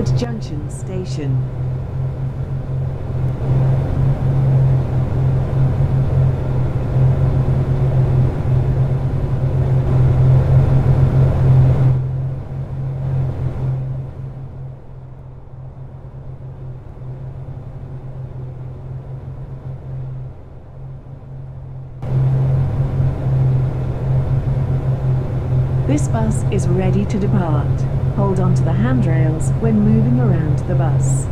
Wood Junction Station. This bus is ready to depart. Hold on to the handrails when moving around the bus.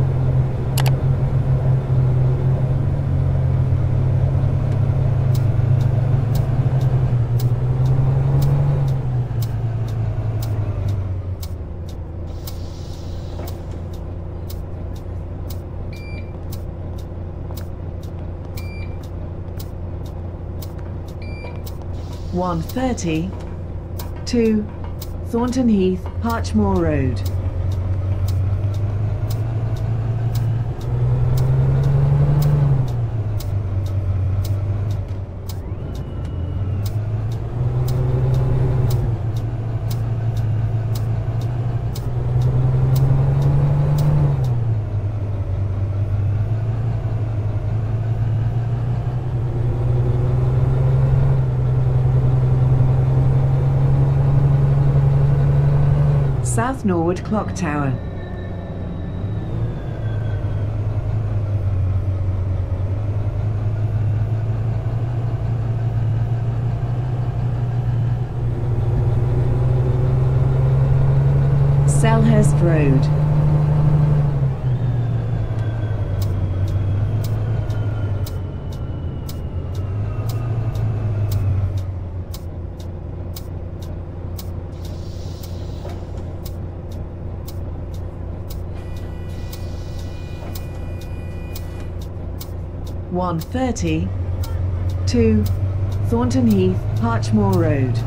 (1:30) to Thornton Heath, Parchmore Road. South Norwood Clock Tower. Selhurst Road. (1:30) to Thornton Heath, Parchmore Road.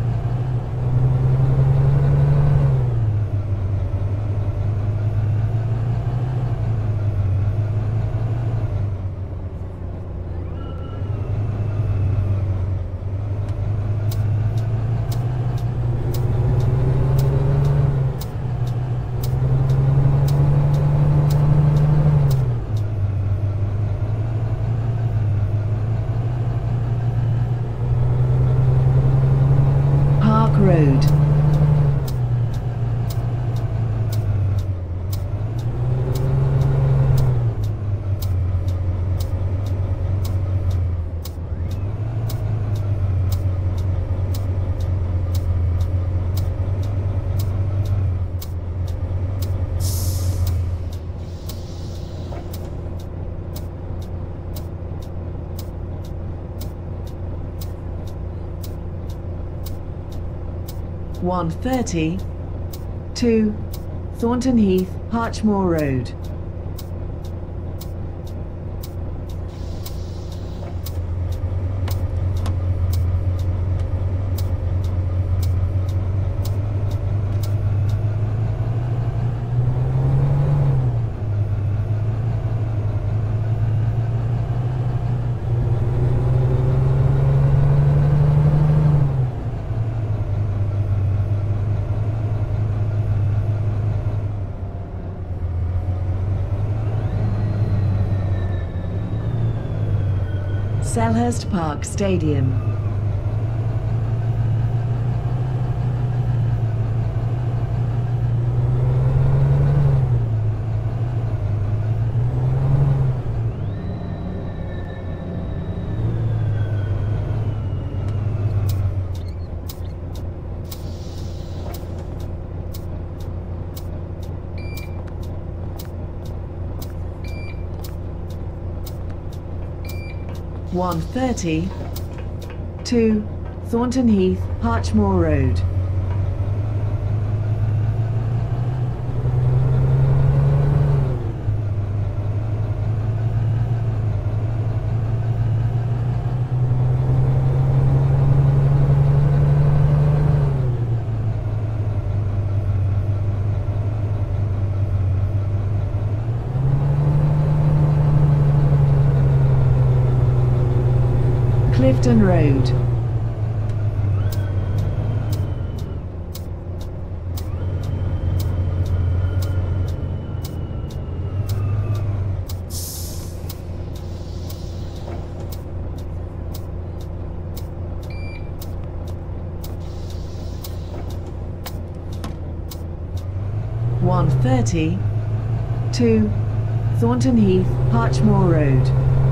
Road. (1:30) to Thornton Heath, Parchmore Road. Selhurst Park Stadium. (1:30) to Thornton Heath, Parchmore Road. Clifton Road. 1:30 to Thornton Heath, Parchmore Road.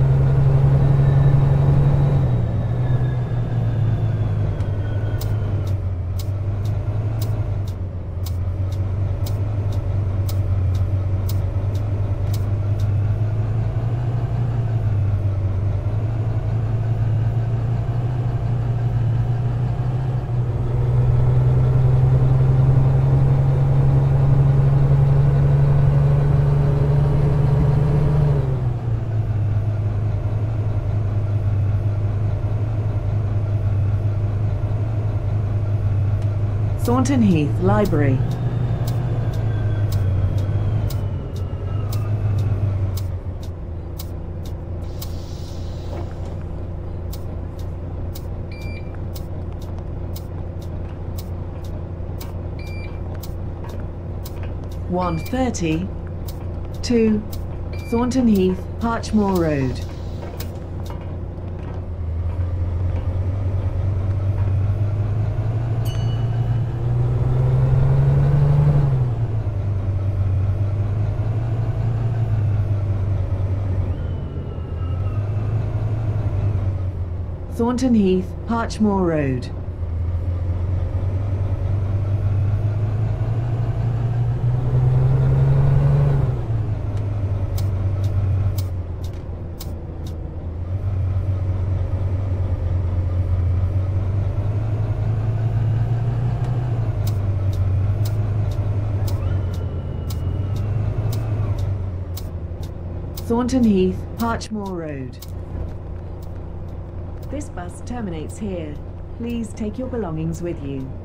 Thornton Heath Library. (1:30 to Thornton Heath, Parchmore Road). Thornton Heath, Parchmore Road. Thornton Heath, Parchmore Road. This bus terminates here. Please take your belongings with you.